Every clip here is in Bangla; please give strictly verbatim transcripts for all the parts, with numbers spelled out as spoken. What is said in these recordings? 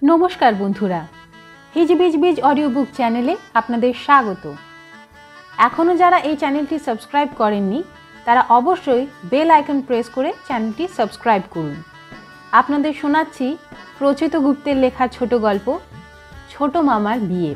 নমস্কার বন্ধুরা, হিজিবিজবিজ অডিও বুক চ্যানেলে আপনাদের স্বাগত। এখনও যারা এই চ্যানেলটি সাবস্ক্রাইব করেননি তারা অবশ্যই বেল আইকন প্রেস করে চ্যানেলটি সাবস্ক্রাইব করুন। আপনাদের শোনাচ্ছি প্রচিত গুপ্তের লেখা ছোট গল্প ছোট মামার বিয়ে।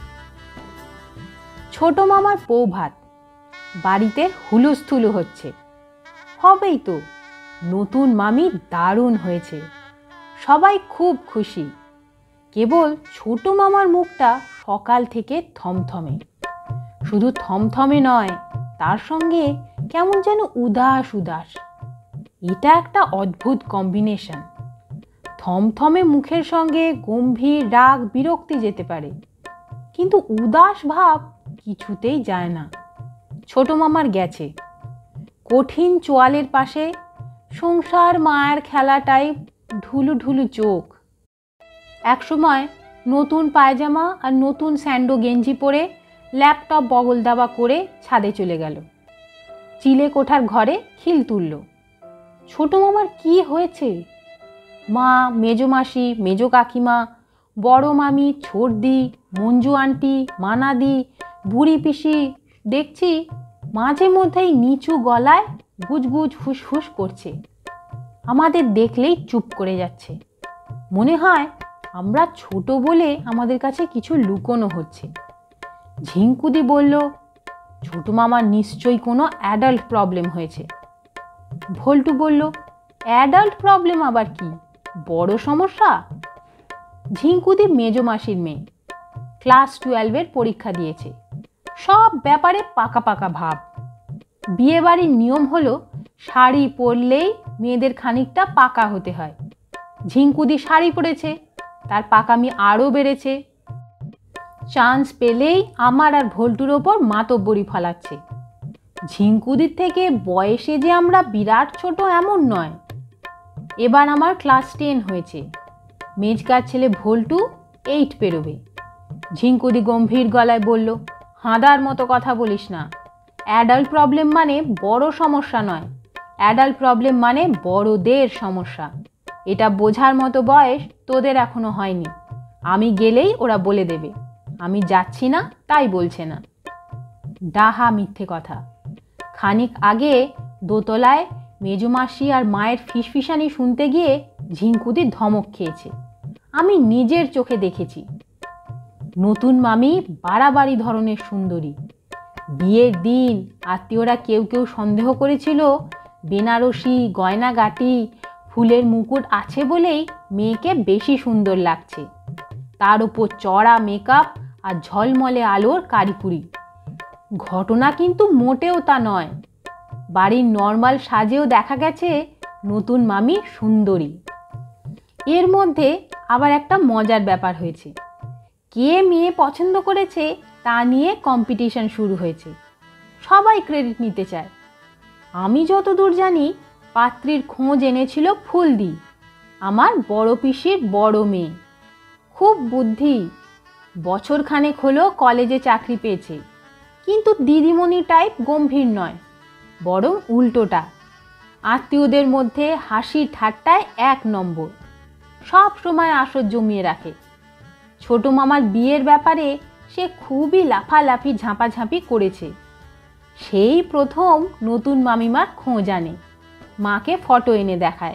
ছোট মামার বৌভাত, বাড়িতে হুলুস্থুলু হচ্ছে। হবেই তো, নতুন মামি দারুণ হয়েছে, সবাই খুব খুশি। কেবল ছোট মামার মুখটা সকাল থেকে থমথমে। শুধু থমথমে নয়, তার সঙ্গে কেমন যেন উদাস উদাস। এটা একটা অদ্ভুত কম্বিনেশন। থমথমে মুখের সঙ্গে গম্ভীর রাগ বিরক্তি যেতে পারে, কিন্তু উদাস ভাব কিছুতেই যায় না। ছোট মামার গেছে। কঠিন চোয়ালের পাশে সংসার মায়ের খেলা টাইপ ঢুলু ঢুলু চোখ। একসময় নতুন পায়জামা আর নতুন স্যান্ডো গেঞ্জি পরে ল্যাপটপ বগল দাবা করে ছাদে চলে গেল। চিলে কোঠার ঘরে খিল তুলল। ছোট মামার কি হয়েছে? মা, মেজো মাসি, মেজো কাকিমা, বড় মামি, ছোটদি, মঞ্জু আন্টি, মানাদি, বুড়ি পিসি দেখছি মাঝে মধ্যেই নিচু গলায় গুজগুজ ফুসফুস করছে। আমাদের দেখলেই চুপ করে যাচ্ছে। মনে হয় আমরা ছোট বলে আমাদের কাছে কিছু লুকোনো হচ্ছে। ঝিঙ্কুদি বলল, ছোট মামার নিশ্চয়ই কোনো অ্যাডাল্ট প্রবলেম হয়েছে। ভল্টু বলল, অ্যাডাল্ট প্রবলেম আবার কি, বড় সমস্যা? ঝিঙ্কুদি মেজো মাসির মেয়ে, ক্লাস টুয়েলভের পরীক্ষা দিয়েছে, সব ব্যাপারে পাকা পাকা ভাব। বিয়ে বাড়ির নিয়ম হলো শাড়ি পরলেই মেয়েদের খানিকটা পাকা হতে হয়। ঝিঙ্কুদি শাড়ি পরেছে, তার পাকামি আরও বেড়েছে। চান্স পেলেই আমার আর ভল্টুর ওপর মাতব্বরি ফলাচ্ছে। ঝিঙ্কুদির থেকে বয়সে যে আমরা বিরাট ছোট এমন নয়। এবার আমার ক্লাস টেন হয়েছে, মেজকার ছেলে ভল্টু এইট পেরোবে। ঝিঙ্কুদি গম্ভীর গলায় বলল, হাঁদার মতো কথা বলিস না। অ্যাডাল্ট প্রবলেম মানে বড় সমস্যা নয়, অ্যাডাল্ট প্রবলেম মানে বড়দের সমস্যা। এটা বোঝার মতো বয়স তোদের এখনো হয়নি। আমি গেলেই ওরা বলে দেবে। আমি যাচ্ছি না তাই বলছে না। ডাহা মিথ্যে কথা। খানিক আগে দোতলায় মেজমাসি আর মায়ের ফিসফিসানি শুনতে গিয়ে ঝিঙ্কুদি ধমক খেয়েছে। আমি নিজের চোখে দেখেছি। নতুন মামি বাড়াবাড়ি ধরনের সুন্দরী। বিয়ের দিন আত্মীয়রা কেউ কেউ সন্দেহ করেছিল বেনারসি গয়নাগাটি ফুলের মুকুট আছে বলেই মেয়েকে বেশি সুন্দর লাগছে। তার উপর চড়া মেকআপ আর ঝলমলে আলোর কারিকুরি। ঘটনা কিন্তু মোটেও তা নয়। বাড়ির নর্মাল সাজেও দেখা গেছে নতুন মামি সুন্দরী। এর মধ্যে আবার একটা মজার ব্যাপার হয়েছে। কে মেয়ে পছন্দ করেছে তা নিয়ে কম্পিটিশন শুরু হয়েছে। সবাই ক্রেডিট নিতে চায়। আমি যতদূর জানি পাত্রীর খোঁজ এনেছিল ফুলদি, আমার বড় পিসির বড় মেয়ে। খুব বুদ্ধি। বছর খানেক হলো কলেজে চাকরি পেয়েছে, কিন্তু দিদিমণি টাইপ গম্ভীর নয়, বরং উল্টোটা। আত্মীয়দের মধ্যে হাসির ঠাট্টায় এক নম্বর। সব সময় আসর জমিয়ে রাখে। ছোট মামার বিয়ের ব্যাপারে সে খুবই লাফালাফি ঝাঁপাঝাঁপি করেছে। সেই প্রথম নতুন মামিমার খোঁজ আনে, মাকে ফটো এনে দেখায়,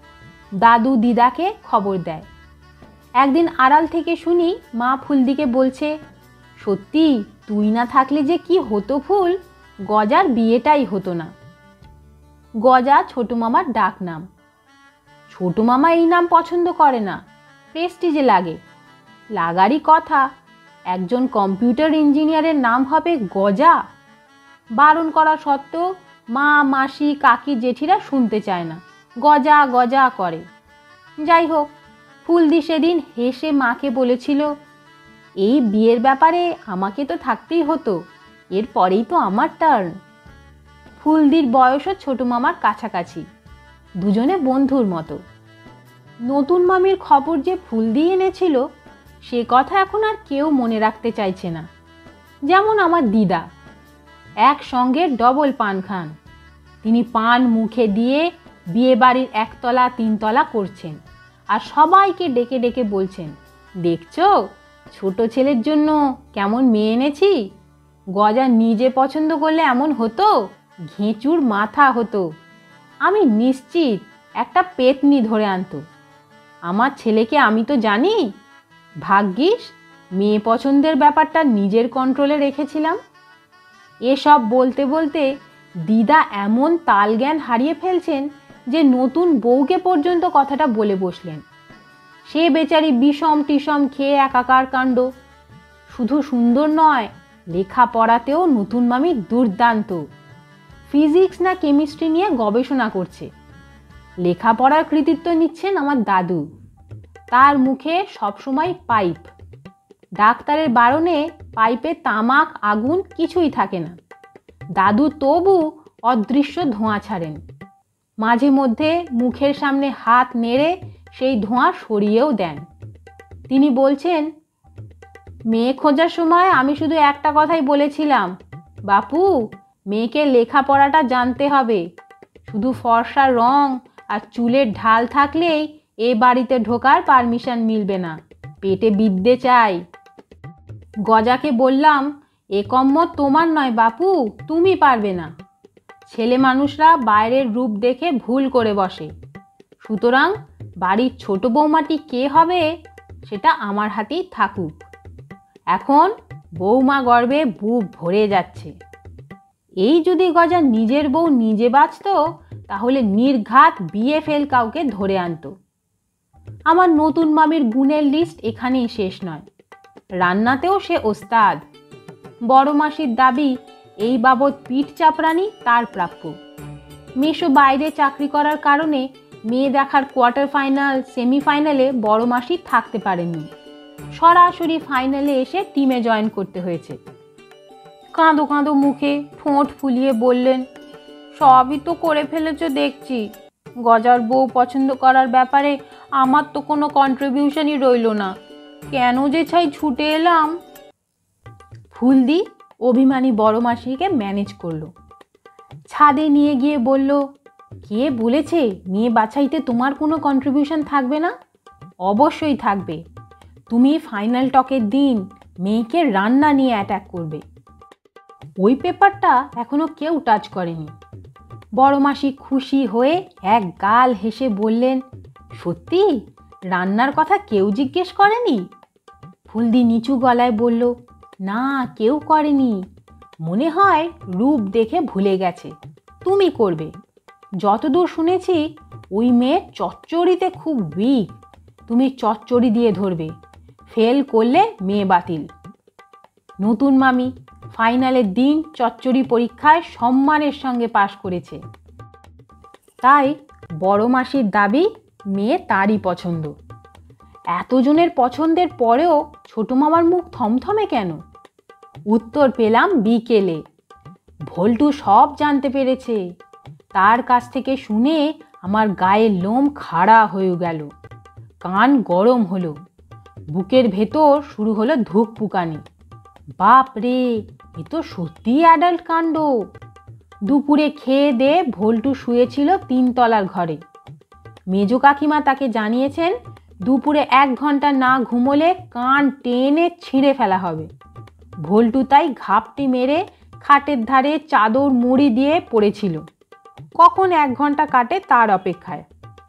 দাদু দিদাকে খবর দেয়। একদিন আড়াল থেকে শুনি মা ফুলদিকে বলছে, সত্যি তুই না থাকলে যে কি হতো ফুল, গজার বিয়েটাই হতো না। গজা ছোট মামার ডাক নাম। ছোট মামা এই নাম পছন্দ করে না, প্রেস্টিজে লাগে। লাগারই কথা, একজন কম্পিউটার ইঞ্জিনিয়ারের নাম হবে গজা। বারণ করা সত্ত্বেও মা, মাসি, কাকি, জেঠিরা শুনতে চায় না, গজা গজা করে। যাই হোক, ফুলদি সেদিন হেসে মাকে বলেছিল, এই বিয়ের ব্যাপারে আমাকে তো থাকতেই হতো, এরপরেই তো আমার টার্ন। ফুলদির বয়সও ছোট মামার কাছাকাছি, দুজনে বন্ধুর মতো। নতুন মামির খবর যে ফুলদি এনেছিল সে কথা এখন আর কেউ মনে রাখতে চাইছে না। যেমন আমার দিদা, একসঙ্গে ডবল পান খান। তিনি পান মুখে দিয়ে বিয়ে বাড়ির একতলা তিনতলা করছেন, আর সবাইকে ডেকে ডেকে বলছেন, দেখছো ছোট ছেলের জন্য কেমন মেয়ে এনেছি। গজা নিজে পছন্দ করলে এমন হতো, ঘেঁচুর মাথা হতো। আমি নিশ্চিত একটা পেতনি ধরে আনতো। আমার ছেলেকে আমি তো জানি। ভাগ্যিস মেয়ে পছন্দের ব্যাপারটা নিজের কন্ট্রোলে রেখেছিলাম। এসব বলতে বলতে দিদা এমন তালজ্ঞান হারিয়ে ফেলছেন যে নতুন বউকে পর্যন্ত কথাটা বলে বসলেন। সে বেচারি বিষম টিসম খেয়ে একাকার কাণ্ড। শুধু সুন্দর নয়, লেখাপড়াতেও নতুন মামি দুর্দান্ত। ফিজিক্স না কেমিস্ট্রি নিয়ে গবেষণা করছে। লেখাপড়ার কৃতিত্ব নিচ্ছেন আমার দাদু। তার মুখে সবসময় পাইপ। ডাক্তারের বারণে পাইপে তামাক আগুন কিছুই থাকে না। দাদু তবু অদৃশ্য ধোঁয়া ছাড়েন। মাঝে মধ্যে মুখের সামনে হাত নেড়ে সেই ধোঁয়া সরিয়েও দেন। তিনি বলছেন, মেয়ে খোঁজার সময় আমি শুধু একটা কথাই বলেছিলাম, বাপু মেয়েকে লেখাপড়াটা জানতে হবে। শুধু ফর্সা রং আর চুলের ঢাল থাকলেই এ বাড়িতে ঢোকার পারমিশন মিলবে না, পেটে বিদ্যে চাই। গজাকে বললাম, এ কম্ম তোমার নয় বাপু, তুমি পারবে না। ছেলে মানুষরা বাইরের রূপ দেখে ভুল করে বসে, সুতরাং বাড়ির ছোট বৌমাটি কে হবে সেটা আমার হাতেই থাকুক। এখন বৌমা গর্বে বুক ভরে যাচ্ছে। এই যদি গজা নিজের বউ নিজে বাঁচত, তাহলে নির্ঘাত বিয়ে ফেল কাউকে ধরে আনতো। আমার নতুন মামির গুণের লিস্ট এখানেই শেষ নয়। রান্নাতেও সে ওস্তাদ। বড় মাসির দাবি এই বাবদ পিঠ চাপড়ানি তার প্রাপ্য। মেশো বাইরে চাকরি করার কারণে মেয়ে দেখার কোয়ার্টার ফাইনাল সেমিফাইনালে বড় মাসি থাকতে পারেননি। সরাসরি ফাইনালে এসে টিমে জয়েন করতে হয়েছে। কাঁদো কাঁদো মুখে ঠোঁট ফুলিয়ে বললেন, সবই তো করে ফেলেছ দেখছি। গজার বউ পছন্দ করার ব্যাপারে আমার তো কোনো কন্ট্রিবিউশনই রইল না। কেন যে ছাই ছুটে এলাম। ফুলদি অভিমানী বড় মাসিকে ম্যানেজ করলো। ছাদে নিয়ে গিয়ে বলল, কে বলেছে মেয়ে বাছাইতে তোমার কোনো কন্ট্রিবিউশন থাকবে না? অবশ্যই থাকবে। তুমি ফাইনাল টকের দিন মেয়েকে রান্না নিয়ে অ্যাটাক করবে। ওই পেপারটা এখনো কেউ টাচ করেনি। বড় মাসি খুশি হয়ে এক গাল হেসে বললেন, সত্যি রান্নার কথা কেউ জিজ্ঞেস করেনি? ফুলদি নিচু গলায় বলল, না কেউ করেনি। মনে হয় রূপ দেখে ভুলে গেছে। তুমি করবে। যতদূর শুনেছি ওই মেয়ে চচ্চড়িতে খুব উইক। তুমি চচ্চড়ি দিয়ে ধরবে। ফেল করলে মেয়ে বাতিল। নতুন মামি ফাইনালের দিন চচ্চড়ি পরীক্ষায় সম্মানের সঙ্গে পাশ করেছে। তাই বড় মাসির দাবি মেয়ে তারই পছন্দ। এতজনের পছন্দের পরেও ছোট মামার মুখ থমথমে কেন? উত্তর পেলাম বিকেলে। ভোল্টু সব জানতে পেরেছে। তার কাছ থেকে শুনে আমার গায়ের লোম খাড়া হয়ে গেল, কান গরম হলো, বুকের ভেতর শুরু হলো ধুকপুকানি। বাপ রে, এ তো সত্যিই অ্যাডাল্ট কাণ্ড। দুপুরে খেয়ে দিয়ে ভোল্টু শুয়েছিল তিনতলার ঘরে। মেজো কাকিমা তাকে জানিয়েছেন দুপুরে এক ঘন্টা না ঘুমোলে কান টেনে ছিঁড়ে ফেলা হবে। ভোল্টু তাই ঘাপটি মেরে খাটের ধারে চাদর মুড়ি দিয়ে পড়েছিল, কখন এক ঘন্টা কাটে তার অপেক্ষায়।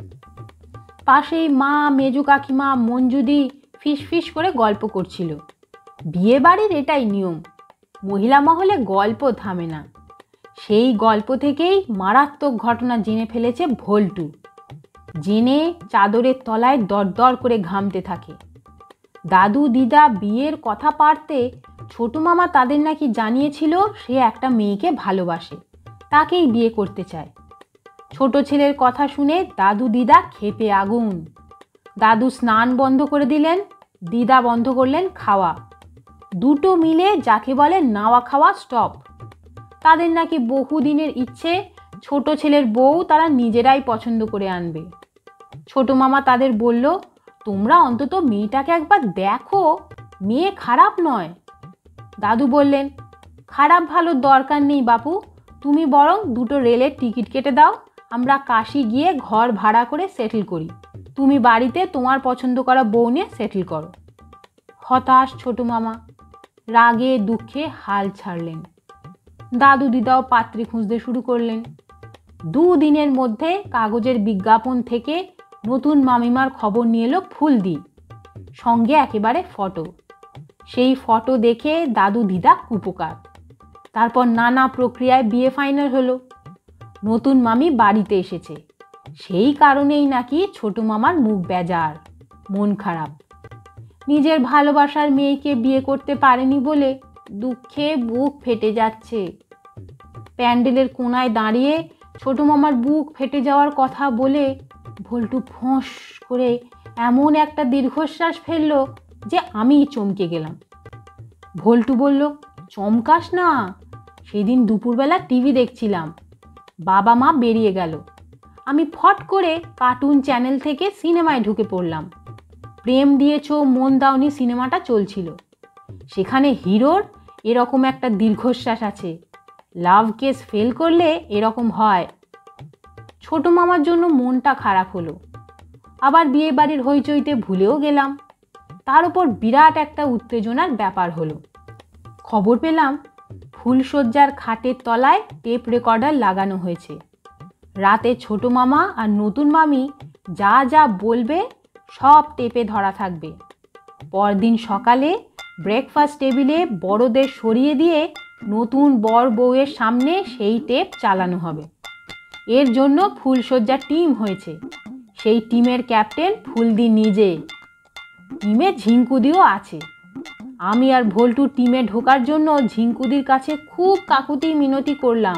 পাশেই মা, মেজো কাকিমা, মঞ্জুদি ফিস ফিস করে গল্প করছিল। বিয়ে বাড়ির এটাই নিয়ম, মহিলা মহলে গল্প থামে না। সেই গল্প থেকেই মারাত্মক ঘটনা জেনে ফেলেছে ভোল্টু। জেনে চাদরের তলায় দরদর করে ঘামতে থাকে। দাদু দিদা বিয়ের কথা পারতে ছোট মামা তাদের নাকি জানিয়েছিল সে একটা মেয়েকে ভালোবাসে, তাকেই বিয়ে করতে চায়। ছোট ছেলের কথা শুনে দাদু দিদা ক্ষেপে আগুন। দাদু স্নান বন্ধ করে দিলেন, দিদা বন্ধ করলেন খাওয়া। দুটো মিলে যাকে বলে নাওয়া খাওয়া স্টপ। তাদের নাকি বহুদিনের ইচ্ছে ছোট ছেলের বউ তারা নিজেরাই পছন্দ করে আনবে। ছোট মামা তাদের বলল, তোমরা অন্তত মেয়েটাকে একবার দেখো, মেয়ে খারাপ নয়। দাদু বললেন, খারাপ ভালো দরকার নেই বাপু, তুমি বরং দুটো রেলের টিকিট কেটে দাও, আমরা কাশি গিয়ে ঘর ভাড়া করে সেটেল করি। তুমি বাড়িতে তোমার পছন্দ করা বউ নিয়ে সেটেল করো। হতাশ ছোট মামা রাগে দুঃখে হাল ছাড়লেন। দাদু দিদাও পাত্রী খুঁজতে শুরু করলেন। দুদিনের মধ্যে কাগজের বিজ্ঞাপন থেকে নতুন মামিমার খবর নিয়ে এলো ফুলদি, সঙ্গে একেবারে ফটো। সেই ফটো দেখে দাদু দিদা কুপোকাত। তারপর নানা প্রক্রিয়ায় বিয়ে ফাইনাল হলো। নতুন মামি বাড়িতে এসেছে, সেই কারণেই নাকি ছোট মামার মুখ বেজার, মন খারাপ। নিজের ভালোবাসার মেয়েকে বিয়ে করতে পারেনি বলে দুঃখে বুক ফেটে যাচ্ছে। প্যান্ডেলের কোনায় দাঁড়িয়ে ছোট মামার বুক ফেটে যাওয়ার কথা বলে ভল্টু ফোঁস করে এমন একটা দীর্ঘশ্বাস ফেললো যে আমি চমকে গেলাম। ভল্টু বলল, চমকাস না, সেদিন দুপুরবেলা টিভি দেখছিলাম, বাবা মা বেরিয়ে গেল, আমি ফট করে কার্টুন চ্যানেল থেকে সিনেমায় ঢুকে পড়লাম। প্রেম দিয়েছো মন দাওনি সিনেমাটা চলছিল। সেখানে হিরোর এরকম একটা দীর্ঘশ্বাস আছে, লাভ কেস ফেল করলে এরকম হয়। ছোট মামার জন্য মনটা খারাপ হলো। আবার বিয়ে বাড়ির হইচইতে ভুলেও গেলাম। তার উপর বিরাট একটা উত্তেজনার ব্যাপার হলো। খবর পেলাম ফুলশয্যার খাটের তলায় টেপ রেকর্ডার লাগানো হয়েছে। রাতে ছোট মামা আর নতুন মামি যা যা বলবে সব টেপে ধরা থাকবে। পরদিন সকালে ব্রেকফাস্ট টেবিলে বড়দের সরিয়ে দিয়ে নতুন বর বউয়ের সামনে সেই টেপ চালানো হবে। এর জন্য ফুলশয্যার টিম হয়েছে। সেই টিমের ক্যাপ্টেন ফুলদি নিজে। টিমে ঝিঙ্কুদিও আছে। আমি আর ভল্টু টিমে ঢোকার জন্য ঝিঙ্কুদির কাছে খুব কাকুতি মিনতি করলাম।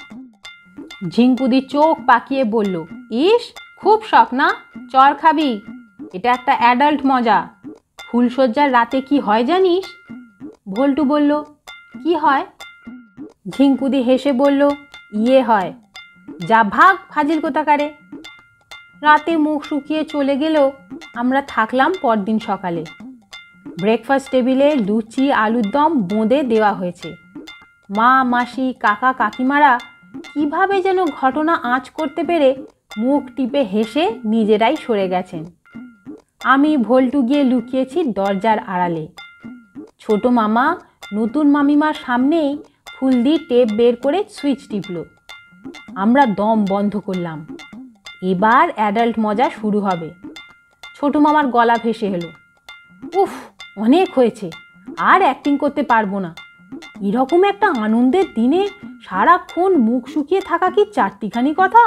ঝিঙ্কুদি চোখ পাকিয়ে বলল, ইস খুব শখ না, চর খাবি, এটা একটা অ্যাডাল্ট মজা। ফুলশয্যার রাতে কি হয় জানিস? ভল্টু বলল, কি হয়? ঝিঙ্কুদি হেসে বলল, ইয়ে হয়, যা ভাগ ফাজিল কোথাকারে। রাতে মুখ শুকিয়ে চলে গেলেও আমরা থাকলাম পরদিন সকালে। ব্রেকফাস্ট টেবিলে লুচি আলুর দম বোঁদে দেওয়া হয়েছে। মা মাসি কাকা কাকিমারা কিভাবে যেন ঘটনা আঁচ করতে পেরে মুখ টিপে হেসে নিজেরাই সরে গেছেন। আমি ভল্টু গিয়ে লুকিয়েছি দরজার আড়ালে। ছোট মামা নতুন মামিমার সামনেই ফুলদি টেপ বের করে সুইচ টিপল। আমরা দম বন্ধ করলাম। এবার অ্যাডাল্ট মজা শুরু হবে। ছোট মামার গলা ভেসে এলো, উফ অনেক হয়েছে, আর অ্যাক্টিং করতে পারবো না। এরকম একটা আনন্দের দিনে সারাক্ষণ মুখ শুকিয়ে থাকা কি চারটিখানি কথা?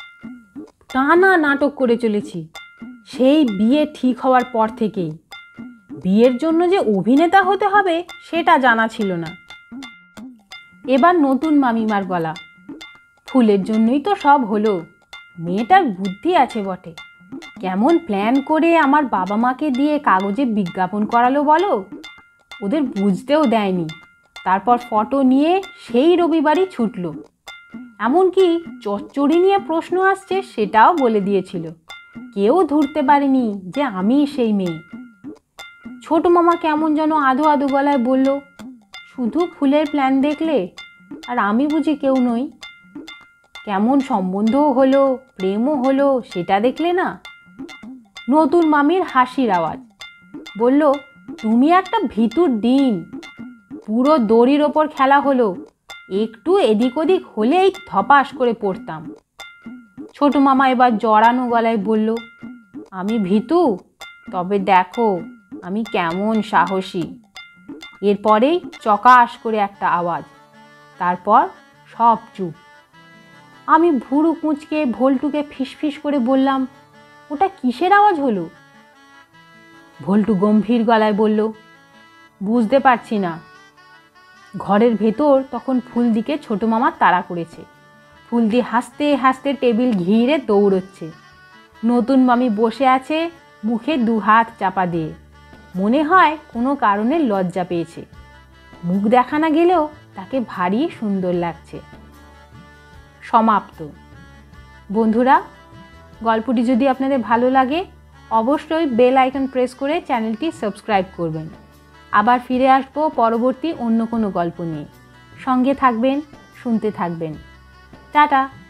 টানা নাটক করে চলেছি সেই বিয়ে ঠিক হওয়ার পর থেকেই। বিয়ের জন্য যে অভিনেতা হতে হবে সেটা জানা ছিল না। এবার নতুন মামিমার গলা, ফুলের জন্যই তো সব হলো, মেয়েটার বুদ্ধি আছে বটে। কেমন প্ল্যান করে আমার বাবা মাকে দিয়ে কাগজে বিজ্ঞাপন করালো বলো, ওদের বুঝতেও দেয়নি। তারপর ফটো নিয়ে সেই রবিবারই ছুটল। এমনকি চচ্চড়ি নিয়ে প্রশ্ন আসছে সেটাও বলে দিয়েছিল। কেউ ধরতে পারেনি যে আমি সেই মেয়ে। ছোট মামা কেমন যেন আধো আধো গলায় বলল, শুধু ফুলের প্ল্যান দেখলে, আর আমি বুঝি কেউ নই? কেমন সম্বন্ধও হলো, প্রেমও হলো, সেটা দেখলে না? নতুন মামির হাসির আওয়াজ বলল, তুমি একটা ভিতুর ডিম, পুরো দড়ির ওপর খেলা হলো, একটু এদিক ওদিক হলেই ধপাস করে পড়তাম। ছোট মামা এবার জড়ানো গলায় বলল, আমি ভীতু, তবে দেখো আমি কেমন সাহসী। এরপরেই চকাশ করে একটা আওয়াজ, তারপর সব চুপ। আমি ভুরু কুঁচকে ভল্টুকে ফিসফিস করে বললাম, ওটা কিসের আওয়াজ হলো? ভল্টু গম্ভীর গলায় বলল, বুঝতে পারছি না। ঘরের ভেতর তখন ফুলদিকে ছোট মামা তাড়া করেছে। ফুলদি হাসতে হাসতে টেবিল ঘিরে দৌড়চ্ছে। নতুন মামি বসে আছে মুখে দু হাত চাপা দিয়ে, মনে হয় কোনো কারণে লজ্জা পেয়েছে। মুখ দেখা না গেলেও তাকে ভারী সুন্দর লাগছে। সমাপ্ত। বন্ধুরা, গল্পটি যদি আপনাদের ভালো লাগে অবশ্যই বেল আইকন প্রেস করে চ্যানেলটি সাবস্ক্রাইব করবেন। আবার ফিরে আসবো পরবর্তী অন্য কোনো গল্প নিয়ে। সঙ্গে থাকবেন, শুনতে থাকবেন। টাটা।